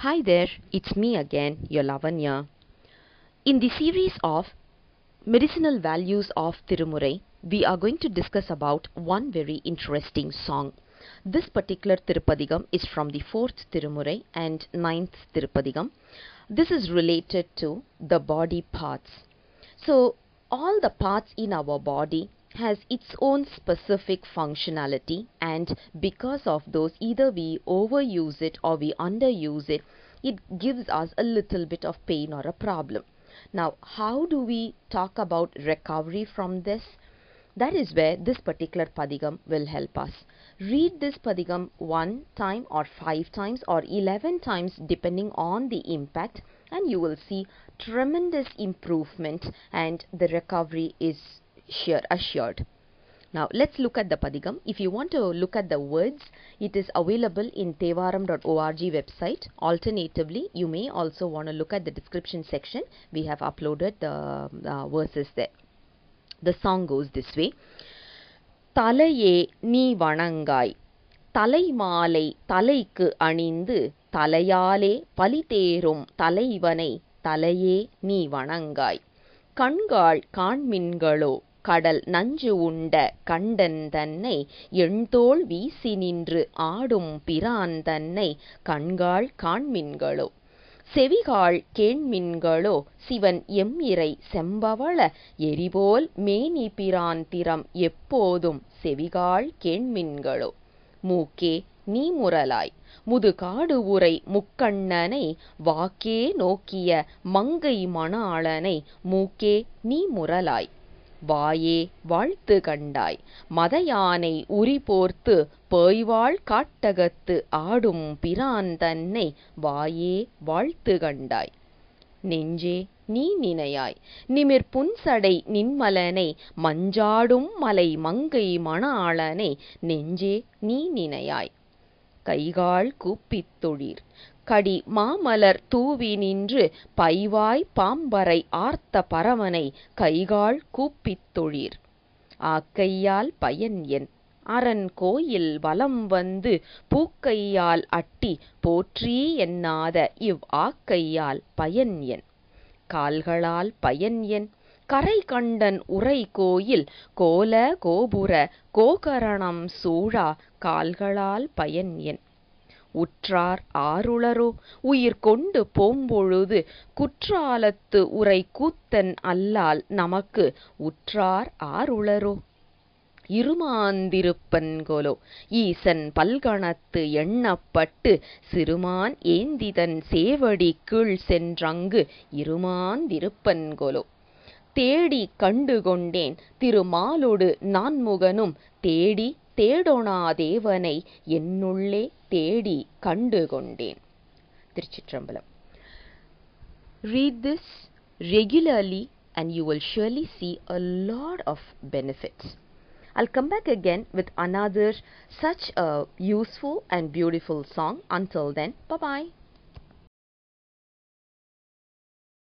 Hi there, it's me again, your Lavanya. In the series of medicinal values of Tirumurai, we are going to discuss about one very interesting song. This particular Tirupadigam is from the 4th Tirumurai and 9th Tirupadigam. This is related to the body parts. So, all the parts in our body has its own specific functionality, and because of those, either we overuse it or we underuse it, it gives us a little bit of pain or a problem. Now, how do we talk about recovery from this? That is where this particular padigam will help us. Read this padigam 1 time or 5 times or 11 times depending on the impact, and you will see tremendous improvement and the recovery is assured. Now let's look at the padigam. If you want to look at the words, it is available in tevaram.org website. Alternatively, you may also want to look at the description section. We have uploaded the verses there. The song goes this way. தலையே நீ வணங்காய் தலைமாலை தலைக்கு அணிந்து தலையாலே பலிதேரும் தலைவனை தலையே நீ வணங்காய் கண்காள் காண்மின்களோ கடல் நஞ்சு உண்ட கண்டன் தன்னை எண்தோள் வீசி நின்று ஆடும் பிரான் தன்னை கண்காள் காண்மின்களோ செவிகாள் கேண்மின்களோ சிவன் எம்மிறை செம்பவள எரிபோல் மேனி பிரான் திறம் எப்போதும் செவிகாள் கேண்மின்களோ மூக்கே நீ முரலாய் முதுகாடு உரை முக்கண்ணனை வாக்கே நோக்கிய மங்கை மணாளனை மூக்கே நீ முரலாய் வாயே வாழ்த்து கண்டாய் மதயானை உரி போர்த்து பேய்வாள் காட்டகத்து ஆடும் பிரான் தன்னை வாயே வாழ்த்து கண்டாய் நெஞ்சே நீ நினையாய் நிமிர் புன்சடை நின்மலனை மஞ்சாடும் மலை மங்கை மணாளனை நெஞ்சே நீ நினையாய் கைகால் கூப்பித் தொழீர் கடி மாமலர் தூவி நின்று பைவாய் பாம்பரை ஆர்த்த பரமனை கைகால் கூப்பித் தொழீர் ஆக்கையால் பயன் என் அரண் கோயில் வலம் வந்து பூக்கையால் அட்டி போற்றி எண்ணாத இவ் ஆக்கையால் பயன் என் கால்களால் பயன் என் கரை கண்டன் உரை கோயில் கோல கோபுர கோகரணம் சூழா கால்களால் பயன் என் உற்றார் ஆருளரோ உயிர் கொண்டு போம்பொழுது குற்றாலத்து உரை கூத்தன் அல்லால் நமக்கு உற்றார் ஆருளரோ இருமாந்திருப்பன்கொலோ ஈசன் பல்கணத்து எண்ணப்பட்டு சிறுமான் ஏந்திதன் சேவடி கீழ் சென்றங்கு இருமாந்திருப்பன்கொலோ தேடி கண்டுகொண்டேன் திருமாலொடு நான்முகனும் தேடி தேடொணா தேவனை என்னுள்ளே தேடி கண்டுகொண்டேன். திருச்சிற்றம்பலம். Read this regularly and you will surely see a lot of benefits. I'll come back again with another such a useful and beautiful song. Until then, bye-bye.